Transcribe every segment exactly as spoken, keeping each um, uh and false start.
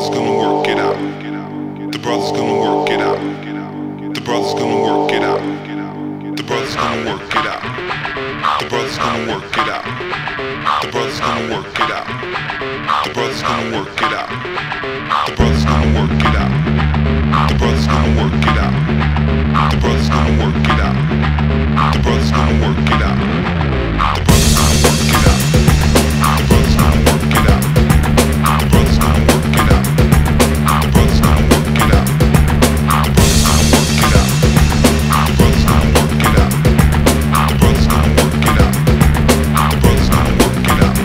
brother's gonna work it out. The brother's gonna work it out. The brother's gonna work it out. The brother's gonna work it out. The brother's gonna work it out. The brother's gonna work it out. The brother's gonna work it out. The brother's gonna work it out. The brother's gonna work it out. The brother's gonna work it out. The brother's gonna work it out. The brother's gonna work it out. The brother's gonna work it out. The brother's gonna work it out. The brother's gonna work it out. The brother's gonna work it out. The brother's gonna work it out. The brother's gonna work it out. The brother's gonna work it out.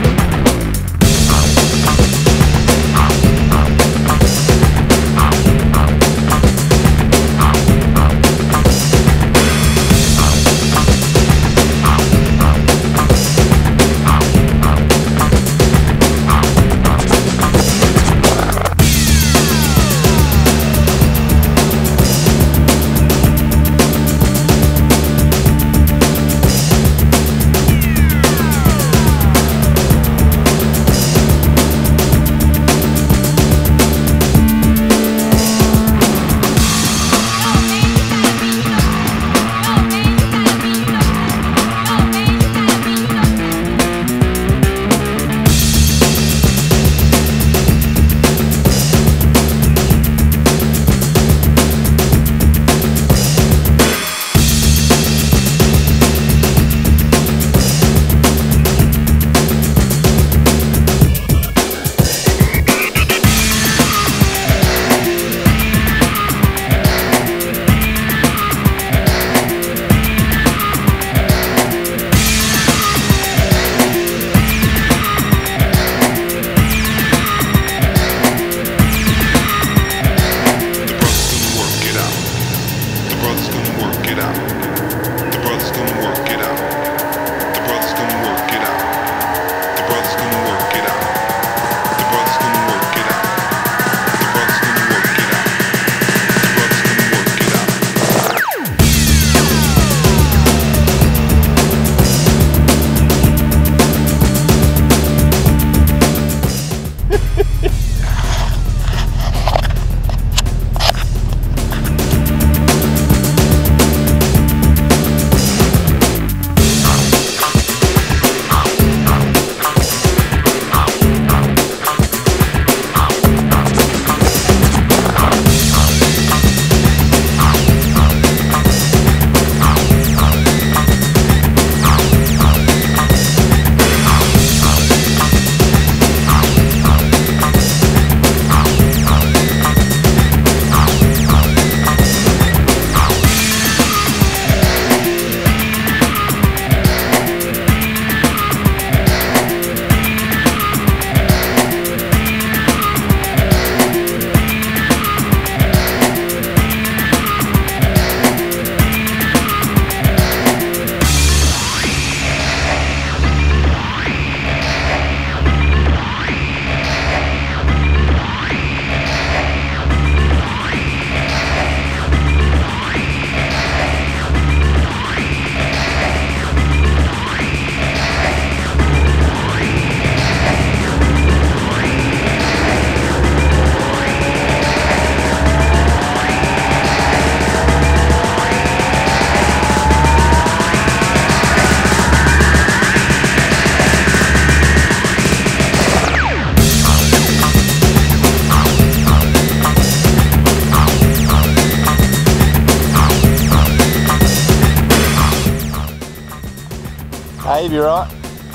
Dave, you right?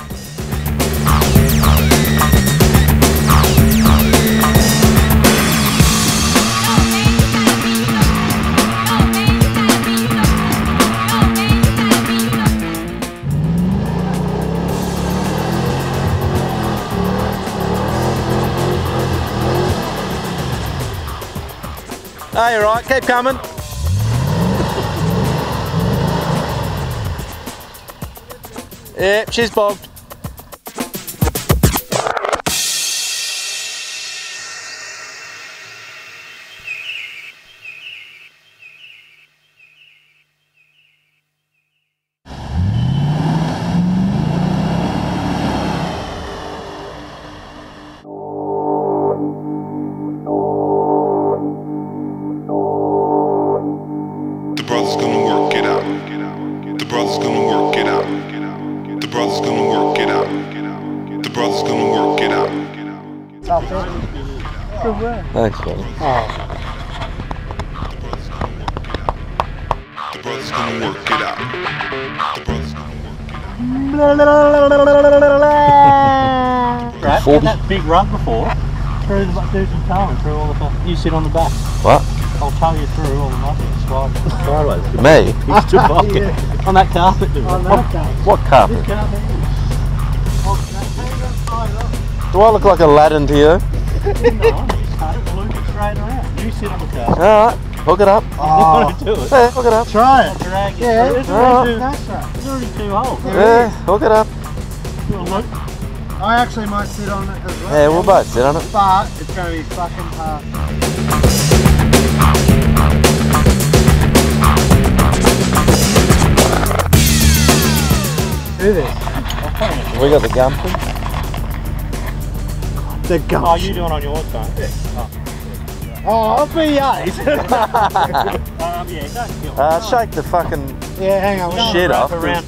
Oh, you're right, keep coming. Yep, she's bogged. No. brother's gonna work it out. The brother's gonna work it out. The brother's gonna work it out. Thanks, buddy. The brother's gonna work it out. The brother's gonna Right, had that big rug before, through the do some towing through all the stuff. You sit on the back. What? I'll tow you through all the muffins sideways. Me? You stood fucking on that carpet, dude. On that carpet. What carpet? This carpet. Do I look like Aladdin to you? No, I'm just cut it, loop it straight around. You sit on the carpet. Alright, hook it up. You want to do it? Yeah, hook it up. Try I'll it. drag you Yeah, through. It's alright. already two, That's right. it's already two holes. Yeah, hook it up. You want to loop? I actually might sit on it as well. Yeah, we'll both sit on it. But it's going to be fucking hard. Do this. We got the gumping. The gum. Oh, you doing on yours, don't you? Oh. Oh, I'll be eight. Um, yeah, don't kill Uh, shake the fucking Yeah, hang on. Don't shit wrap off. around.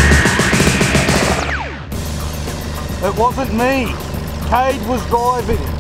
It wasn't me. Cade was driving.